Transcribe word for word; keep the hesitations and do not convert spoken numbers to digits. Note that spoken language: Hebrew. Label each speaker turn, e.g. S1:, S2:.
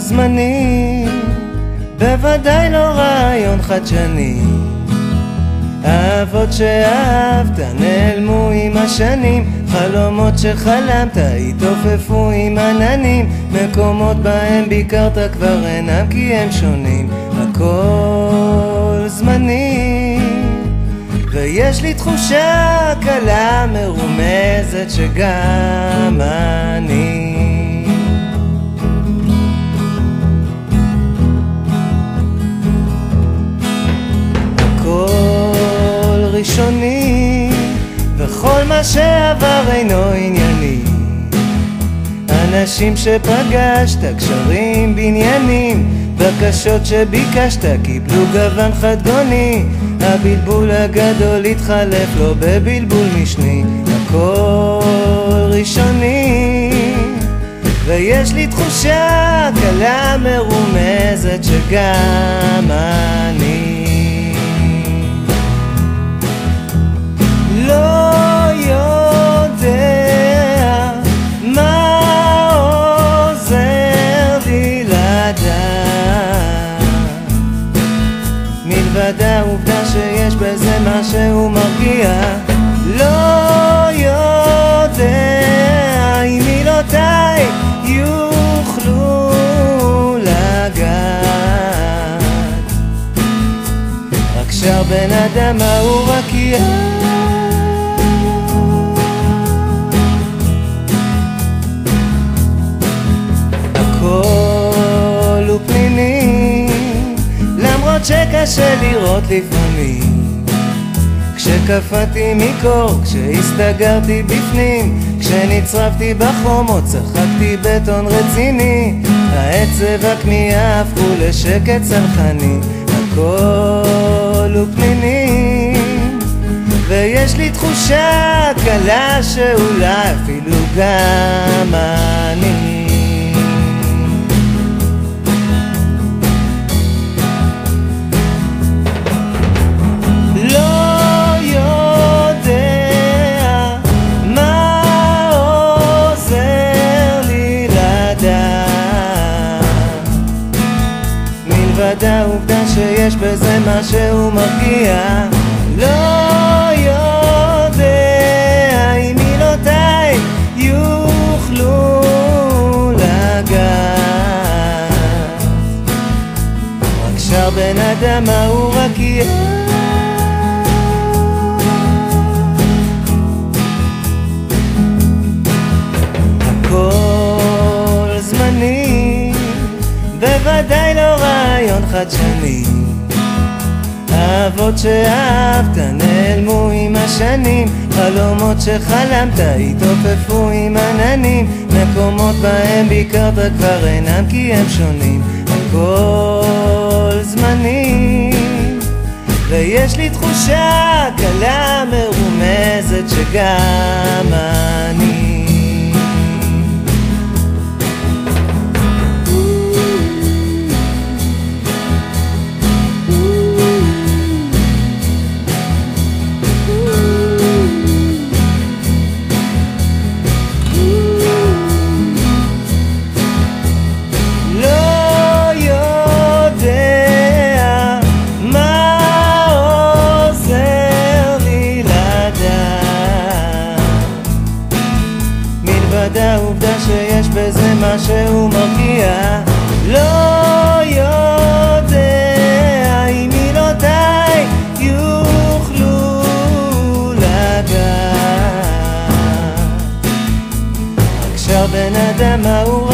S1: זמני, בוודאי לא רעיון חדשני. אהבות שאהבת נעלמו עם השנים, חלומות שחלמת התעופפו עם עננים, מקומות בהם ביקרת כבר אינם כי הם שונים. הכל זמני, ויש לי תחושה קלה מרומזת שגם אני הכל ראשוני, וכל מה שעבר אינו ענייני. אנשים שפגשת, קשרים בניינים, בקשות שביקשת קיבלו גוון חדגוני. הבלבול הגדול התחלף לו בבלבול משני. הכל ראשוני, ויש לי תחושה קלה מרומזת שגם אני לא יודע מה עוזר לי לדעת, מלבד העובדה שיש בזה משהו מרגיע. לא יודע אם מילותיי יוכלו לגעת, רק שר בן אדם הוא רקיע. הכל הוא פנימי, למרות שקשה לראות לפעמים. כשקפאתי מקור, כשהסתגרתי בפנים, כשנצרפתי בחומות, צחקתי בטון רציני. העצב הכמיהה הפכו לשקט צלחני. הכל הוא פנימי, ויש לי תחושה קלה שאולי אפילו גם אני מלבד העובדה שיש בזה משהו מרגיע. לא יודע אם מילותיי יוכלו לגעת, רק שר בן אדם הוא רקיע. הכל זמני, בוודאי לא רעיון חדשני. אהבות שאהבת נעלמו עם השנים, חלומות שחלמת התעופפו עם עננים, מקומות בהם ביקרת כבר אינם כי הם שונים. הכל זמני, ויש לי תחושה קלה מרומזת שגם אני העובדה שיש בזה משהו מרגיע. לא יודע אם מילותיי יוכלו לגעת, רק שר בן אדם הוא